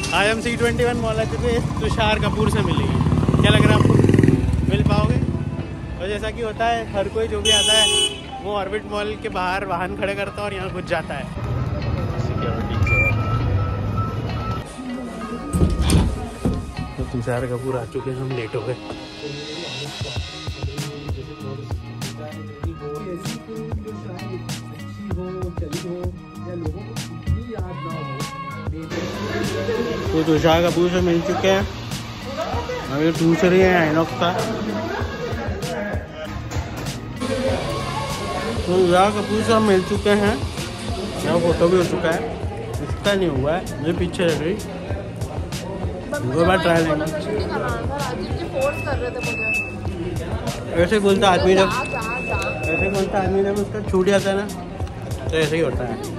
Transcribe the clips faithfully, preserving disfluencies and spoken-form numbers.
आज हम C twenty one mall आते थे, तुषार कपूर से मिलेंगे। क्या लग रहा है आपको, मिल पाओगे? तो जैसा कि होता है, हर कोई जो भी आता है वो ऑर्बिट मॉल के बाहर वाहन खड़े करता है और यहाँ घुस जाता है। तो तुषार कपूर आ चुके हैं, हम लेट हो गए। तो तुषार कपूर से मिल चुके हैं, अभी दूसरी है आइनॉक्स का। तो तुषार कपूर से हम मिल चुके हैं, यहाँ फोटो भी हो चुका है, इसका नहीं हुआ है, मुझे पीछे रह गई। दो बार ट्राई लेना। ऐसे बोलता आदमी जब ऐसे बोलता आदमी जब उसका छूट जाता है ना, तो ऐसे ही होता है।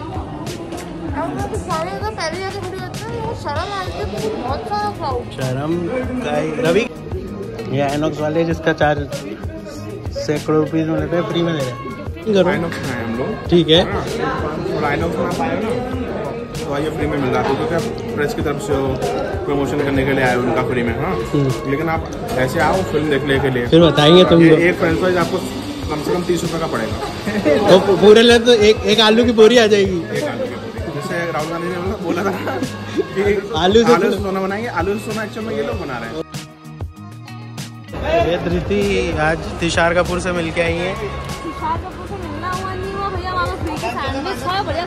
शर्म रवि, ये आइनॉक्स वाले जिसका चार्ज सैकड़ों रुपीज में लेते हैं, फ्री में ले रहे हैं। आइनॉक्स में हम लोग, ठीक है। आइनॉक्स में आप आए ना तो ये फ्री में मिल रहा है, क्योंकि प्रेस की तरफ से प्रमोशन करने के लिए आए उनका फ्री में। हाँ, लेकिन आप ऐसे आओ फिल्म देखने के लिए, फिर बताएंगे तुम। एक फ्रेंच फ्राइज आपको कम से कम तीस रुपए का पड़ेगा। तो पूरे ले तो एक एक आलू की बोरी आ जाएगी। एक आलू की बोरी, जैसे राहुल गांधी ने बोला था कि आलू से आलू से सोना बनाएंगे, आलू से सोना एक्चुअल में ये लोग बना रहे हैं। ये धृति आज तुषार कपूर से मिल के आई है। तुषार कपूर से मिलना हुआ नहीं हुआ भैया, वहाँ फ्री का सैंडविच था, बढ़िया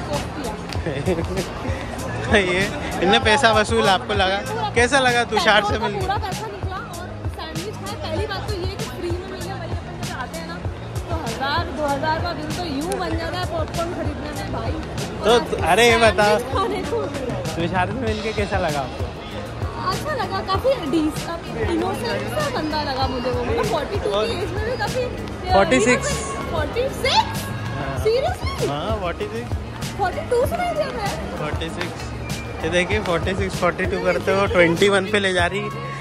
कोफ्ती। ये इनने पैसा वसूल, आपको लगा कैसा लगा तुषार से मिल? पूरा पैसा निकला और सैंडविच है। पहली बात तो ये कि फ्री में मिल गया, भाई अपन जब आते हैं ना तो हजार दो हजार का बिल तो यूं बन जाता है पॉपकॉर्न खरीदने में भाई। तो अरे ये बताओ, तुषार से मिल के कैसा लगा आपको? अच्छा लगा, काफी इनोसेंट सा बंदा लगा मुझे वो, मतलब फोर्टी टू की एज में भी काफी। Forty six forty six seriously? हाँ फोर्टी सिक्स फोर्टी टू से नहीं दिया मैं। फोर्टी सिक्स ये देखिए, फोर्टी सिक्स फोर्टी टू करते हो ट्वेंटी वन पे ले जा रही।